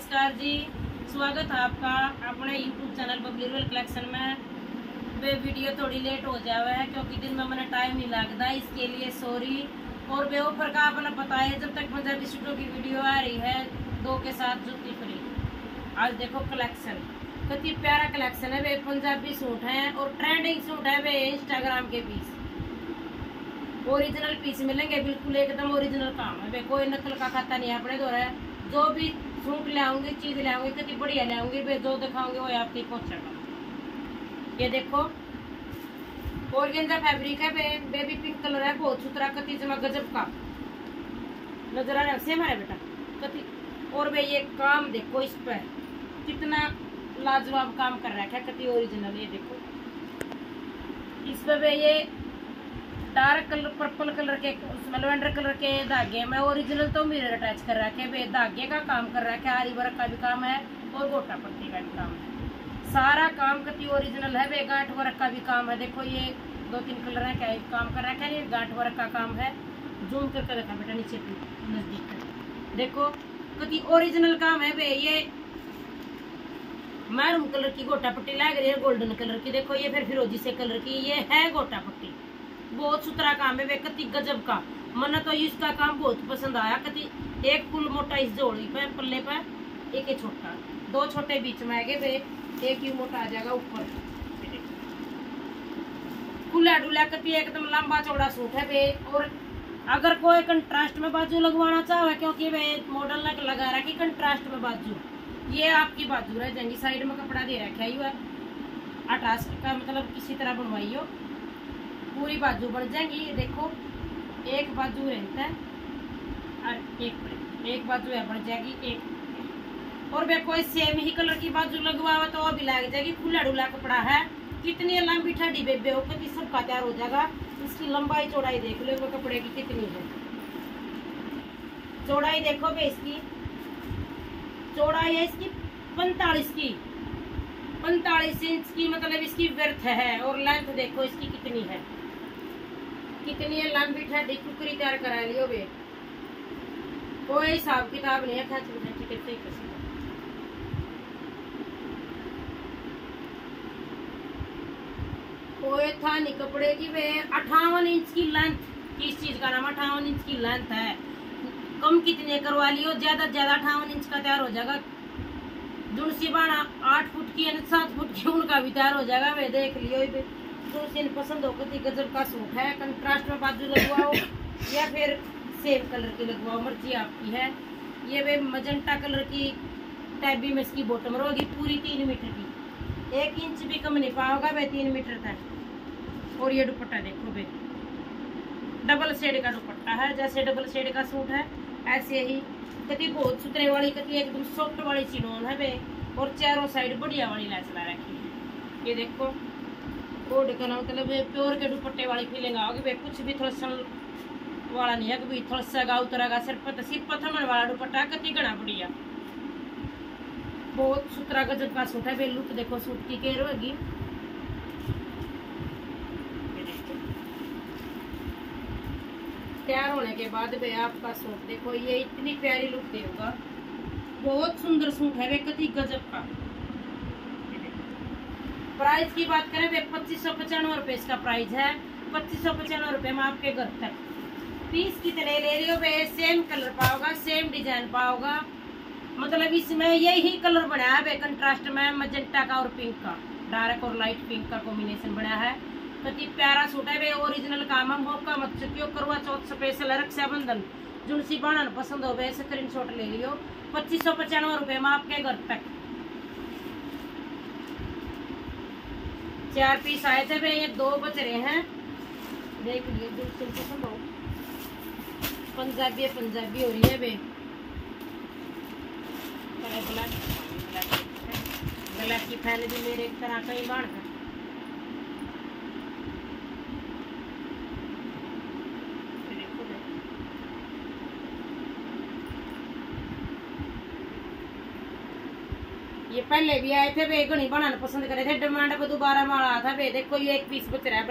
नमस्कार जी, स्वागत है आपका अपने YouTube channel Babli royal collection में। वे वीडियो थोड़ी लेट हो जावे है क्योंकि दिन में मैंने टाइम नहीं लगता, इसके लिए सॉरी। और वे ऑफर का आपने पता है, जब तक पंजाबी सूटों की वीडियो आ रही है 2 के साथ जूती फ्री। आज देखो कलेक्शन, कितनी प्यारा कलेक्शन है। वे पंजाबी सूट है और ट्रेंडिंग सूट है। वे इंस्टाग्राम के पीस, ओरिजिनल पीस मिलेंगे, बिल्कुल एकदम ओरिजिनल काम है। वे कोई नकल का खाता नहीं है अपने द्वारा। जो भी सूट ले आऊंगी, चीज ले आऊंगी, कितनी बढ़िया ले आऊंगी, वे जो दिखाऊंगी वो आप तक पहुंचेगा। ये देखो ऑर्गेन्जा फैब्रिक है, बेबी पिंक कलर है, बहुत सुथरा, कति जमा गजब का नजर आ रहा है। सेम है बेटा कति। और वे ये काम देखो, इस पर कितना लाजवाब काम कर रखा है, कति ओरिजिनल। ये देखो इस पर वे ये डार्क कलर, पर्पल कलर के, उसमें लेवेंडर कलर के धागे में ओरिजिनल तो मिरर अटैच कर रखे हैं। वे धागे का काम कर रखा है, आरी वर्क का भी काम है और गोटा पट्टी का भी काम है। सारा काम कति ओरिजिनल है। वे गांठ वर्क का भी काम है। देखो ये 2-3 कलर है, क्या काम कर रखा है, ये गांठ वर्क का काम है। जूम करके देखा बेटा, नीचे नजदीक देखो कति ओरिजिनल काम है। वे ये मैरून कलर की गोटा पट्टी लग रही है, गोल्डन कलर की। देखो ये फिर फिरोजी से कलर की, ये है गोटा पट्टी, बहुत सुथरा काम है। वे कति गजब का, मन तो इसका काम बहुत पसंद आया। कति एक फुल मोटा इस जोड़ी पे पल्ले पे, एक छोटा, 2 छोटे बीच में आगे, वे एक ही मोटा आ जाएगा ऊपर। खुला डुला कति एकदम लंबा चौड़ा सूट है वे। और अगर कोई कंट्रास्ट में बाजू लगवाना चाहे, क्योंकि वे मॉडल लगा रहा कि कंट्रास्ट में बाजू, ये आपकी बाजू रह जाएंगी। साइड में कपड़ा दे रखा है, अटास का मतलब किसी तरह बनवाई हो, पूरी बाजू बन जाएंगी। देखो एक बाजू रहता है और एक बाजू है बन जाएगी एक। और वे कोई सेम ही कलर की बाजू लगवाओ तो वो भी लग जाएगी। खुला डुला कपड़ा है, कितनी लंबी ठंडी बेबे हो, कभी सबका तैयार हो जाएगा। इसकी लंबाई चौड़ाई देख लो, वो कपड़े की कितनी है। चौड़ाई देखो वे, इसकी चौड़ाई है इसकी 45 की, 45 इंच की, मतलब इसकी वर्थ है। और लेंथ देखो इसकी कितनी है, कितनी लंबी ठंडी टुकड़ी तैयार करा लियो वे। कोई हिसाब किताब नहीं है। कोई था नहीं कपड़े की। वे 58 इंच की लेंथ, किस चीज का नाम 58 इंच की लेंथ है। कम कितने करवा लियो, ज्यादा ज्यादा 58 इंच का तैयार हो जाएगा। जुड़सी बाना 8 फुट की, 7 फुट की, उनका भी तैयार हो जाएगा। वे देख लियो, जुड़सी पसंद हो, कति गजब का सूट है। कंट्रास्ट में बाजू लगवाओ या फिर सेम कलर की लगवाओ, मर्जी आपकी है। ये वे मजेंटा कलर की टैबी में इसकी बॉटम रहेगी, पूरी 3 मीटर की, 1 इंच भी कम नहीं पाओगा वे, 3 मीटर तक। और ये दुपट्टा देखो वे, डबल शेड का दुपट्टा है। जैसे डबल शेड का सूट है ऐसे ही कति बहुत सुथरे वाली, कति एकदम सॉफ्ट वाली चिनोन है वे। और चारों साइड बढ़िया वाली लैस ला रखी है। ये देखो कोड का नाम, मतलब प्योर के दुपट्टे वाली फीलिंग आओगी वे। कुछ भी थोड़ा सा वाला नहीं है, कभी थोड़ा सा गा उतरेगा। सिर्फ थमन वाला दुपट्टा, कति घना बढ़िया, बहुत सुथरा गजब का सूट है वे। लुक देखो सूट की केयर होगी। तैयार होने के बाद वे आपका सूट देखो, ये इतनी प्यारी लुक देगा, बहुत सुंदर सूट है वे, कति गजब का। प्राइस की बात करें वे 2595 रुपए इसका प्राइस है। 2595 रुपए में आपके घर तक। पीस कितने ले रही हो वे, सेम कलर पाओगा, सेम डिजाइन पाओगा। मतलब इसमें यही कलर बनाया है वे, कंट्रास्ट में मजेंटा का और पिंक का, डार्क और लाइट पिंक का कॉम्बिनेशन बनाया है। कति प्यारा सूट है वे, ओरिजिनल काम है। मौका मत चुकियो, करवा चौथ स्पेशल, रक्षाबंधन, जुलसी बाणन पसंद हो वे, स्क्रीनशॉट ले लियो। 2595 रुपए में आपके घर तक। 4 पीस आए थे वे, ये 2 बच रहे हैं, देख लिए। बिल्कुल पसंद हो, पंजाबी पंजाबी हो रही है वे। ब्लैक की फैन भी मेरे एक तरह का ही बाढ़ है। ये पहले भी आए थे वे, घनी बनाना पसंद करे थे, डिमांड पर दोबारा माल आया था वे। देखो ये 1 पीस बच रहा है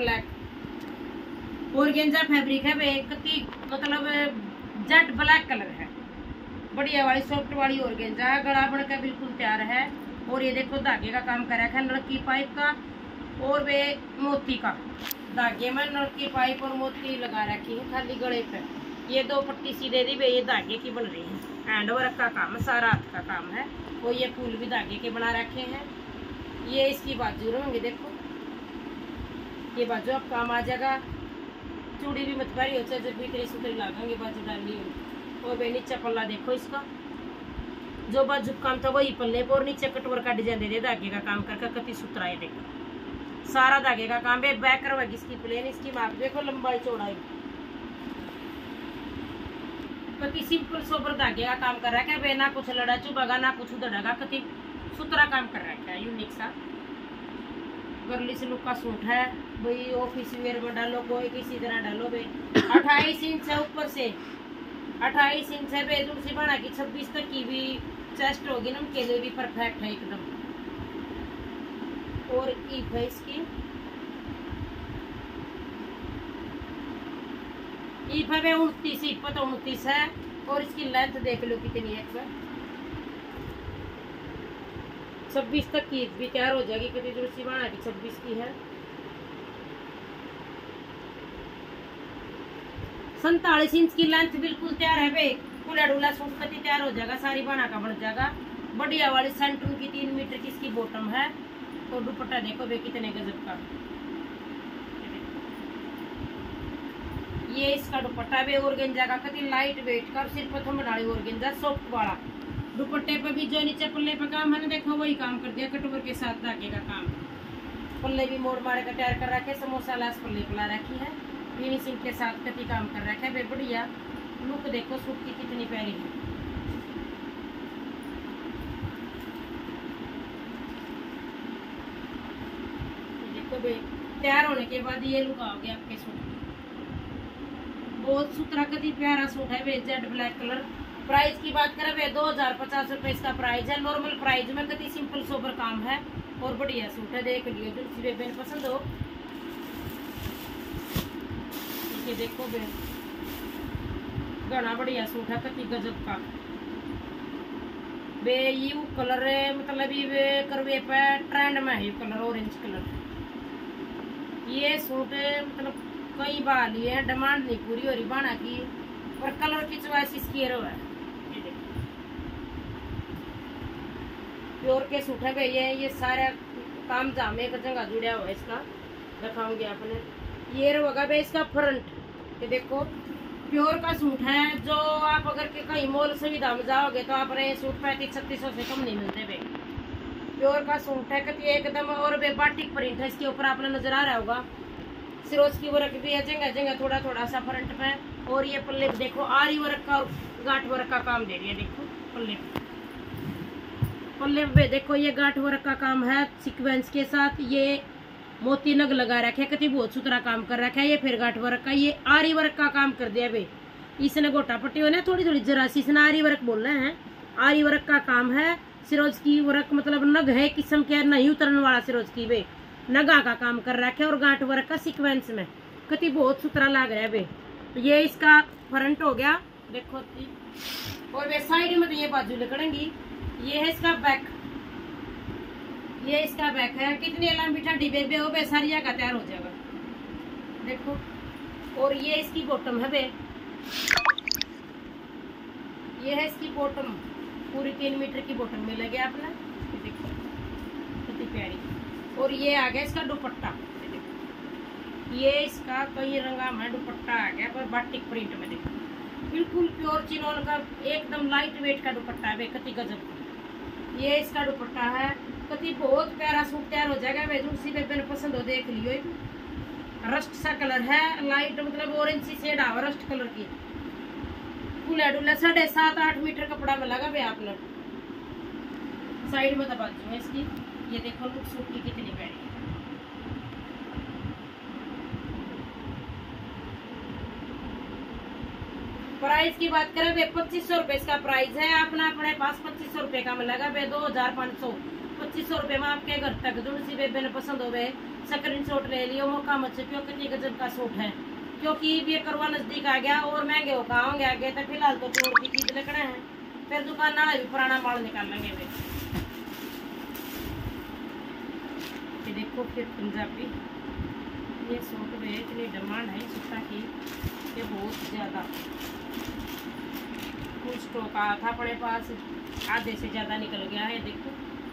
ब्लैक, ऑर्गेन्जा फैब्रिक है वे, कति मतलब जेट ब्लैक कलर है। बढ़िया वाली सॉफ्ट वाली ऑर्गेन्जा है। गला बनकर बिल्कुल तैयार है। और ये देखो धागे का काम कर रखा है, नलकी पाइप का और वे मोती का। धागे में नलकी पाइप और मोती लगा रखी है खाली गले पे। ये 2 पट्टी सीधे दी वे ये धागे की बन रही है। हैंड वर्क का काम है, सारा हाथ का काम है। और ये फूल भी धागे के बना रखे हैं। ये इसकी बाजू रहेंगे, देखो ये बाजू अब काम आ जाएगा। चूड़ी भी मत पारी हो चाहे जब भीतरी सुतरी लागेंगे बाजू डालनी हो। और वे नीचे पल्ला देखो इसका, जो बाजू काम था वही पल्ले पर। और नीचे कटवर का डिजाइन दे दे धागे का काम करके कति सुतरा है। देखो सारा धागे का काम है। बैक करवाएगी इसकी प्लेन। इसकी माप देखो लंबाई चौड़ाई कति सिंपल सोबर धागे का काम कर रखा है। वे ना कुछ लड़ा चुभेगा ना कुछ उधड़ेगा, कति सुतरा काम कर रखा है। यूनिक सा गर्लिश लुक का सूट है भाई। ऑफिस वेयर में डालो, कोई किसी तरह डालो। भाई 28 इंच है ऊपर से, 28 इंच है भाई। दूसरी बना की 26 तक की भी चेस्ट होगी ना, उनके लिए भी परफेक्ट है एकदम। और ईप है इसकी, ईप है 29 ईप तो 29 है। और इसकी लेंथ देख लो कितनी है, 26 तक की भी तैयार हो जाएगी। कभी दूसरी बना की 26 की है। 47 इंच की लेंथ बिल्कुल तैयार है भाई। खुला डुला सूट कति तैयार हो जाएगा, सारी बना का बन जाएगा। बढ़िया वाली सेंटर की 3 मीटर की इसकी बॉटम है। और दुपट्टा देखो भाई कितने गजब का। ये इसका दुपट्टा भी ऑर्गेन्जा का कति लाइट वेट का, सिर्फ प्रथम बनाई ऑर्गेन्जा सॉफ्ट वाला। दुपट्टे पे भी जो नीचे पल्ले पे काम है ना, देखो वही काम कर दिया कटवर के साथ धागे का काम। पल्ले भी मोड़ मारे का तैयार कर रखे, समोसा लास पल्ले पला रखी है। फिनिशिंग के साथ कति काम कर रखा है भाई। बढ़िया लुक देखो सूट की कितनी प्यारी है। देखो भाई तैयार होने के बाद ये लुक आओगे आपके सूट। बहुत सुथरा कति प्यारा सूट है भाई। Z black colour. प्राइस की बात करें भाई 2050 रुपए इसका प्राइस है। नॉर्मल प्राइस में कति सिंपल सोबर काम है। और बढ़िया सूट है, देख लियो जो किसी बेबे पसंद हो। ये देखो बे घना बढ़िया सूट है, कति गजब का बे। यू कलर मतलब ये करवे पे ट्रेंड में है कलर, ऑरेंज कलर। ये सूट मतलब कई बार लिए है, डिमांड नहीं पूरी हो रही बाना की। और कलर की चॉइस इसकी है। प्योर के सूट है भैया। ये सारा काम जाम एक जगह जुड़ा हुआ है इसका, दिखाऊंगी आपने। ये होगा भाई इसका फ्रंट। ये देखो प्योर का सूट है। जो आप अगर के कहीं मॉल सुविधा में जाओगे तो आप ये सूट 3500-3600 से कम नहीं मिलते भाई। प्योर का सूट है कति एकदम। और वे बाटिक प्रिंट है इसके ऊपर, आपने नजर आ रहा होगा। सिरोज की वर्क भी है जगह जगह थोड़ा थोड़ा सा फ्रंट पे। और ये पल्ले देखो आरी वर्क का गांठ वर्क का काम दे रही है। देखो पल्ले पल्ले पे देखो ये गांठ वर्क का काम है सीक्वेंस के साथ। ये मोती नग लगा रखे, कति बहुत सुथरा काम कर रखा है। ये फिर गांठ वर्क का, ये आरी वर्क का काम कर दिया भाई। इसने गोटा पट्टी होने थोड़ी थोड़ी जरा सी, इसने आरी वर्क बोल रहे हैं। आरी वर्क का काम है। सिरोज की वर्क मतलब नग है किस्म के, नहीं उतरने वाला सिरोज की वे नगा का काम कर रखे। और गांठ वर्क का सीक्वेंस में कति बहुत सुथरा लग रहा है भाई। ये इसका फ्रंट हो गया देखो। और वे साइड में तो ये बाजू लगेंगी। ये है इसका बैक, ये इसका बैक है। कितनी लंबी ठंडी बेबे हो बे सारिया का तैयार हो जाएगा देखो। और ये इसकी बॉटम है बे, ये है इसकी बॉटम। पूरी 3 मीटर की बॉटम मिलेगी आपने। देखो कितनी प्यारी। और ये आ गया इसका दुपट्टा। ये इसका कई रंगा में दुपट्टा आ गया पर बाटिक प्रिंट में। देखो बिल्कुल प्योर चिनोन का एकदम लाइट वेट का दुपट्टा है। कति गजब। ये इसका दुपट्टा है, कति बहुत प्यारा सूट तैयार हो जाएगा। वे दूसरी बेबे ने पसंद हो देख लियो। रस्ट सा कलर है, लाइट मतलब ऑरेंज सी शेड आ रस्ट कलर की। खुला डुला 7.5-8 मीटर कपड़ा में लगा वे आप लोग। साइड में दबा दो इसकी। ये देखो लुक सूट की कितनी प्यारी है। प्राइस की बात करें वे 2500 रुपए इसका प्राइस है। अपना अपने पास 2500 रुपए का मिलेगा वे 2500। 2500 रुपए में आपके घर तक जो सी बेबे ने पसंद हो गए स्क्रीनशॉट ले लियो। मौका मत क्यों कितनी गजब का सूट है। क्योंकि ये करवा नजदीक आ गया और महंगे हो होंगे आगे तो फिलहाल तो चोर की चीज लकड़े हैं। फिर दुकान वाला भी पुराना माल निकाल लेंगे वे। ये देखो फिर पंजाबी, ये सूट में इतनी डिमांड है सूटा की, ये बहुत ज्यादा फुल स्टॉक आया था अपने पास, आधे से ज्यादा निकल गया है। देखो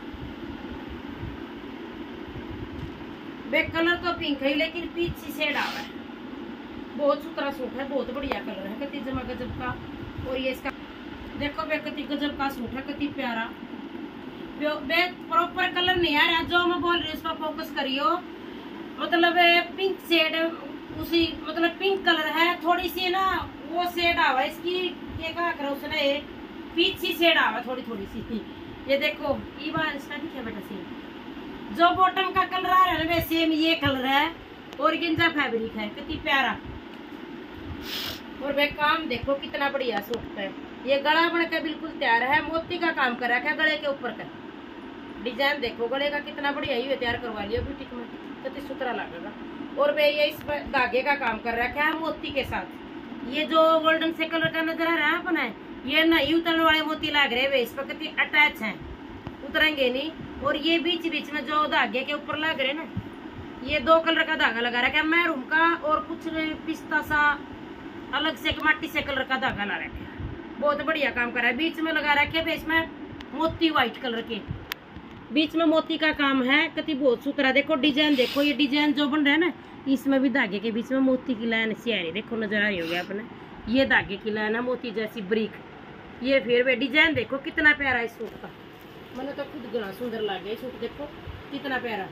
बैक कलर तो पिंक है लेकिन पीछे शेड आ रहा है, बहुत सुथरा सूट है, बहुत बढ़िया कलर है, कति जमा गजब का। और ये इसका देखो बे कति गजब का सूट है, कति प्यारा, बे प्रॉपर कलर नहीं आ रहा जो मैं बोल रही हूँ उस पर फोकस करियो। मतलब पिंक शेड उसी मतलब पिंक कलर है, थोड़ी सी ना वो शेड आवा इसकी, क्या करो उसने पीछे शेड आवा थोड़ी थोड़ी सी। ये देखो ये बार इसका दिखे बेटा सी, जो बॉटम का कलर आ रहा है ना सेम ये कलर है, ऑर्गेन्जा फैब्रिक है, कितनी प्यारा। और वे काम देखो कितना बढ़िया सूट है, ये गला बन के बिल्कुल तैयार है, मोती का काम कर रखा है गले के ऊपर का, डिजाइन देखो गले का कितना बढ़िया ही तैयार करवा लिया बुटीक में, कितनी सुथरा लगेगा। और वे ये इस धागे का काम कर रखा है मोती के साथ, ये जो गोल्डन से कलर का नजर आ रहा है अपना, ये नहीं उतरने वाले मोती लग रहे वे इस पर कितनी अटैच है, उतरेंगे नहीं। और ये बीच बीच में जो धागे के ऊपर लग रहे ना, ये 2 कलर का धागा लगा रखा है, मैरून का और कुछ पिस्ता सा अलग से माटी से कलर का धागा ला रखा है, बहुत बढ़िया काम कर रहा है। बीच में लगा रखे है इसमें मोती व्हाइट कलर के, बीच में मोती का काम है, कति बहुत सुथरा। देखो डिजाइन देखो, ये डिजाइन जो बन रहा है ना इसमें भी धागे के बीच में मोती की लाइन सी आ रही, देखो नजर आ रही होगी अपने, ये धागे की लाइन है मोती जैसी ब्रिक। ये फिर वे डिजाइन देखो कितना प्यारा है सूट का, मैंने तो खुद गला सुंदर लगे सूट, देखो कितना प्यारा।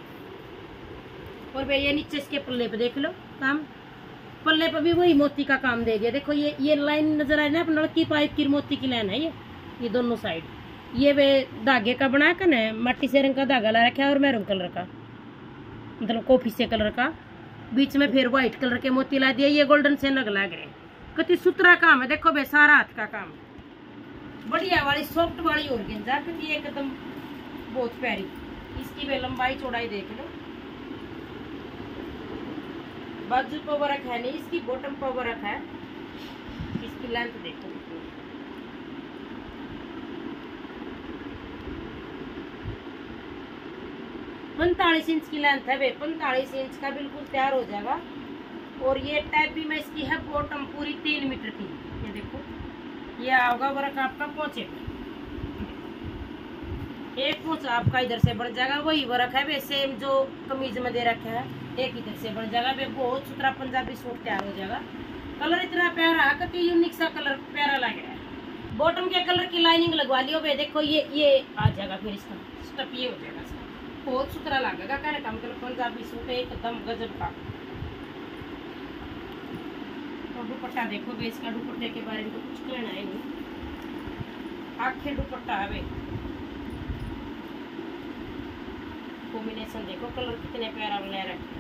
और भैया नीचे इसके पल्ले पे देख लो काम, पल्ले पे भी वही मोती का काम दे दिया। देखो ये लाइन नजर आ रही है ना लड़की पाइप की मोती की लाइन है, ये दोनों साइड, ये वे धागे का बना कर ना माटी से रंग का धागा ला रखा है और मैरून कलर का, मतलब कॉफी से कलर का, बीच में फिर व्हाइट कलर के मोती ला दिया, ये गोल्डन से नग लग रहे, कितनी सुथरा काम है। देखो बे सारा हाथ का काम, बढ़िया वाली सॉफ्ट वाली ऑर्गेन्जा, क्योंकि एकदम बहुत प्यारी। इसकी वे लंबाई चौड़ाई देख लो, बाजू पर वर्क है नहीं, इसकी बॉटम पर वर्क है, इसकी लेंथ देखो 45 इंच की लेंथ है वे, 45 इंच का बिल्कुल तैयार हो जाएगा। और ये टैप भी मैं इसकी है बॉटम पूरी 3 मीटर की, ये देखो ये आओगा वर्क आपका पोंचे पे, एक पोंचा आपका इधर से बढ़ जाएगा, वही वर्क है वे सेम जो कमीज में दे रखा है, एक इधर से बढ़ जाएगा वे, बहुत सुथरा पंजाबी सूट तैयार हो जाएगा। कलर इतना प्यारा है कि यूनिक सा कलर प्यारा लग रहा है। बॉटम के कलर की लाइनिंग लगवा लियो वे, देखो ये आ जाएगा, फिर इसका स्टफ ये हो जाएगा, बहुत सुथरा लगेगा। कहने का मतलब पंजाबी सूट है एकदम गजब का। और दुपट्टा देखो वे, इसका दुपट्टे के बारे में तो कुछ कहना है नहीं, आखिर दुपट्टा है वे, कॉम्बिनेशन देखो कलर कितने प्यारा ले रखे।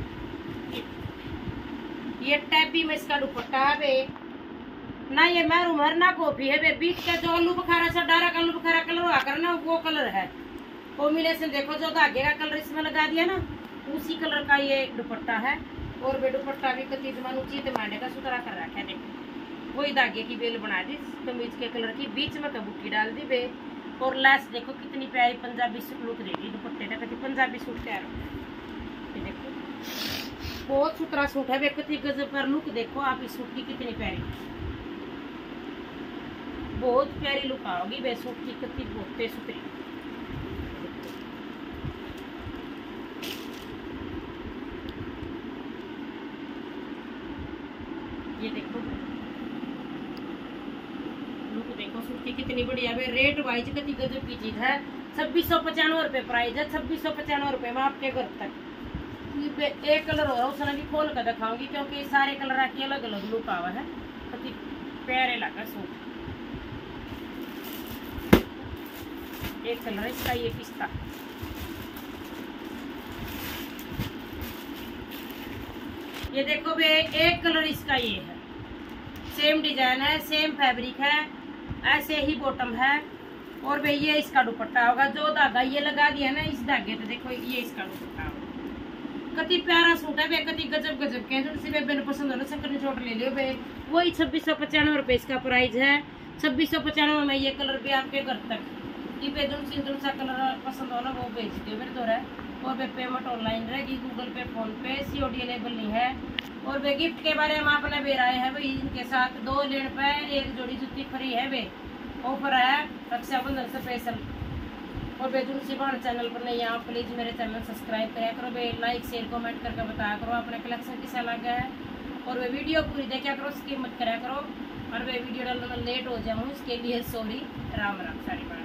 ये टैप भी में इसका दुपट्टा है वे, ना ये मैरून हर ना कॉफी है वे, बीच का जो आलू बुखारा सा डार्क आलू बुखारा कलर हुआ कर ना वो कलर है। कॉम्बिनेशन देखो, जो धागे का कलर इसमें लगा दिया ना उसी कलर का ये दुपट्टा है। और वे दुपट्टा भी कति उचित मांडे का सुथरा कर रखा है, देखो वही धागे की बेल बना दी कमीज के कलर की, बीच में कबूटी डाल दी वे। और लेस देखो कितनी प्यारी पंजाबी लुक देगी दुपट्टे का, कति पंजाबी सूट तैयार हो। ये देखो बहुत सुथरा सूट है वे, कति गजब पर लुक देखो आप इस सूट की कितनी प्यारी, बहुत प्यारी लुक आओगी वे सूट की, कति बहुत सुथरी। ये देखो लुक देखो सूट की कितनी बढ़िया है। रेट वाइज कितनी गजब की चीज है। 2695 रुपए प्राइस है, 2695 रुपए में आपके घर तक। एक कलर हो रहा है उसने भी खोल कर दिखाऊंगी, क्योंकि सारे कलर आके अलग अलग लुक आवा है, कितनी प्यारे लगा सूट। एक कलर इसका ये पिस्ता, ये देखो बे एक कलर इसका ये है, सेम डिजाइन है, सेम फैब्रिक है, ऐसे ही बॉटम है। और भाई ये इसका दुपट्टा होगा, जो धागा ये लगा दिया ना इस धागे पे, देखो ये इसका दुपट्टा होगा। कति प्यारा सूट है बे, कति गजब गजब के जो बेन पसंद हो ना स्क्रीनशॉट ले लियो बे। वही 2695 रुपए इसका प्राइस है। 2695 में ये कलर भी आपके घर तक ये बेदुन सिंदुन सा कलर पसंद हो ना वो भेज दो मेरे तो है। और वे पेमेंट ऑनलाइन रहेगी, Google Pay, PhonePe, COD available नहीं है। और वे गिफ्ट के बारे में आपने बेराए है भाई, इनके साथ 2 लेन पे 1 जोड़ी जूती फ्री है। वे ऑफर है रक्षाबंधन से स्पेशल। और वे तुलसी बाण चैनल पर नहीं आप प्लीज मेरे चैनल सब्सक्राइब करा करो। वे लाइक शेयर कमेंट करके बताया करो अपने कलेक्शन किसा लगा है। और वे वीडियो पूरी देखा करो, स्किप मत करा करो। और वे वीडियो डालने में लेट हो जाऊँ इसके लिए सॉरी। राम राम सारी बात।